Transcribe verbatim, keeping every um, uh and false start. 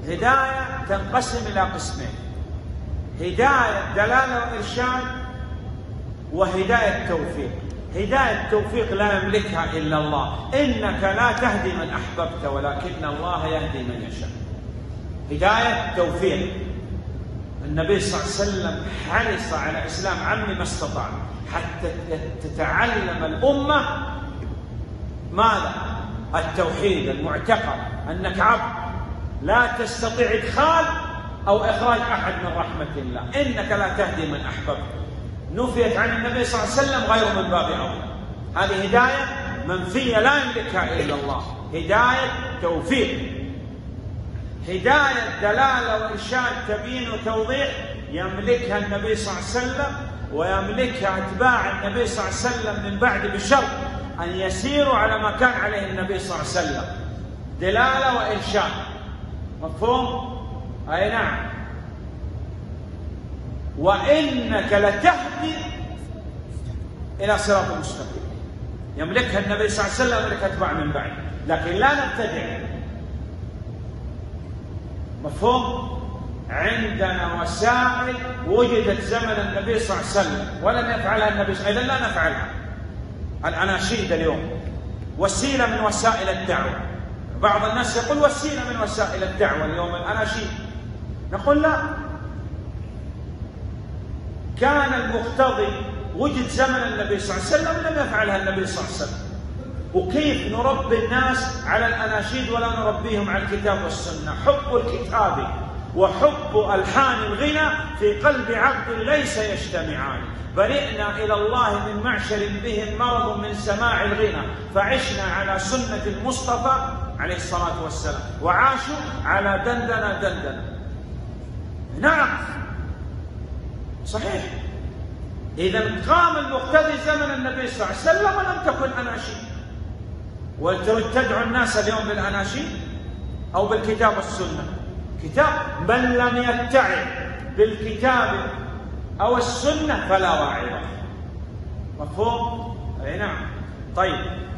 هداية تنقسم إلى قسمين: هداية دلالة وإرشاد، وهداية توفيق. هداية التوفيق لا يملكها إلا الله، إنك لا تهدي من أحببت ولكن الله يهدي من يشاء. هداية توفيق، النبي صلى الله عليه وسلم حرص على إسلام عم ما استطاع حتى تتعلم الأمة ماذا؟ التوحيد، المعتقد أنك عبد لا تستطيع إدخال أو إخراج أحد من رحمة الله، إنك لا تهدي من أحببت. نفيت عن النبي صلى الله عليه وسلم غير من باب أولى. هذه هداية منفية لا يملكها إلا الله، هداية توفيق. هداية دلالة وإرشاد تبيين وتوضيح يملكها النبي صلى الله عليه وسلم، ويملكها أتباع النبي صلى الله عليه وسلم من بعد، بشرط أن يسيروا على ما كان عليه النبي صلى الله عليه وسلم، دلالة وإرشاد. مفهوم؟ أي نعم. وإنك لتهدي إلى صراط مستقيم، يملكها النبي صلى الله عليه وسلم ويملكها أتباع من بعد، لكن لا نبتدع. مفهوم؟ عندنا وسائل وجدت زمن النبي صلى الله عليه وسلم ولم يفعلها النبي صلى الله عليه وسلم، إذا لا نفعلها. الأناشيد اليوم وسيلة من وسائل الدعوة. بعض الناس يقول وسيلة من وسائل الدعوة اليوم الأناشيد، نقول لا، كان المقتضي وجد زمن النبي صلى الله عليه وسلم ولم يفعلها النبي صلى الله عليه وسلم. وكيف نربي الناس على الأناشيد ولا نربيهم على الكتاب والسنة؟ حب الكتاب وحب ألحان الغنى في قلب عبد ليس يجتمعان. برئنا إلى الله من معشر بهم مرض من سماع الغنى، فعشنا على سنة المصطفى عليه الصلاة والسلام، وعاشوا على دندنة دندنة. نعم صحيح. إذا قام المقتدي زمن النبي صلى الله عليه وسلم ولم تكن أناشيد، وتدعو الناس اليوم بالأناشيد أو بالكتاب والسنة. كتاب من لم يتعظ بالكتاب أو السنة فلا واعظ. مفهوم؟ أي نعم. طيب،